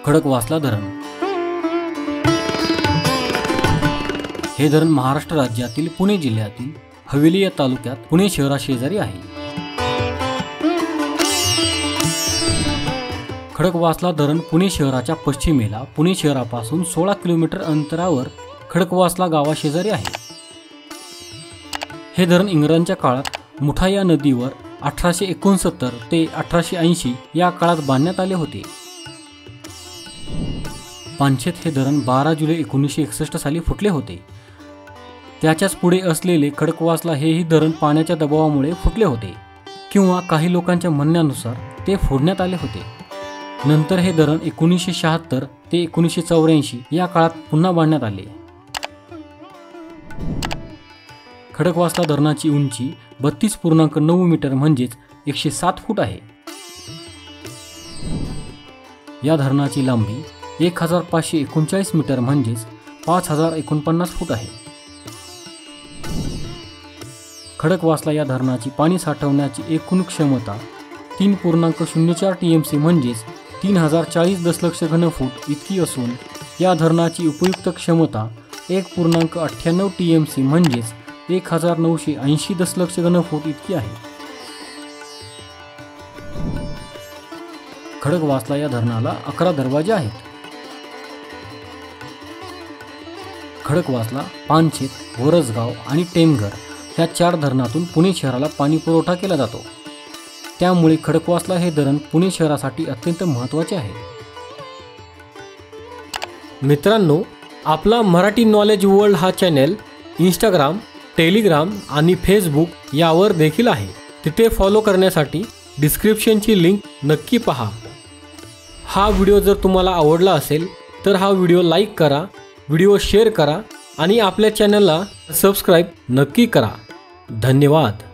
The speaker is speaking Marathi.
खडकवासला धरण हे धरण महाराष्ट्र राज्यातील पुणे जिल्ह्यातील हवेली या तालुक्यात पुणे शहराशेजारी आहे। खडकवासला धरण पुणे शहराच्या पश्चिमेला पुणे शहरापासून 16 किलोमीटर अंतरावर खडकवासला गावाशेजारी आहे। हे धरण इंग्रजांच्या काळात मुठा या नदीवर 1869 ते 1880 या काळात बांधण्यात आले होते। पानशेत हे धरण 12 जुलै 1961 साली फुटले होते। त्याच्याच पुढे असलेले खडकवासला हेही धरण पाण्याच्या दबावामुळे फुटले होते किंवा काही लोकांच्या म्हणण्यानुसार ते फोडण्यात आले होते। नंतर हे धरण 1976 ते 1984 या काळात पुन्हा बांधण्यात आले। खडकवासला धरणाची उंची 32.9 मीटर म्हणजेच 107 फूट आहे। या धरणाची लांबी 1539 मीटर म्हणजेच 5049 फूट आहे। खडकवासला या धरणाची पाणी साठवण्याची एकूण क्षमता 3.04 TMC म्हणजेच 3040 दशलक्ष घनफूट इतकी असून या धरणाची उपयुक्त क्षमता 1.98 TMC म्हणजेच 1980 दशलक्ष घनफूट इतकी आहे। खडकवासला या धरणाला 11 दरवाजे आहेत। खडकवासला, पानशेत, वरसगाव आणि टेमघर ह्या 4 धरणातून पुणे शहराला पाणी पुरवठा केला जातो। त्यामुळे खडकवासला हे धरण पुणे शहरासाठी अत्यंत महत्त्वाचे आहे। मित्रांनो, आपला मराठी नॉलेज वर्ल्ड हा चॅनल इंस्टाग्राम, टेलिग्राम आणि फेसबुक यावर देखील आहे। तिथे फॉलो करण्यासाठी डिस्क्रिप्शनची लिंक नक्की पहा। हा व्हिडिओ जर तुम्हाला आवडला असेल तर हा व्हिडिओ लाईक करा, व्हिडिओ शेअर करा आणि आपल्या चॅनलला सबस्क्राईब नक्की करा। धन्यवाद।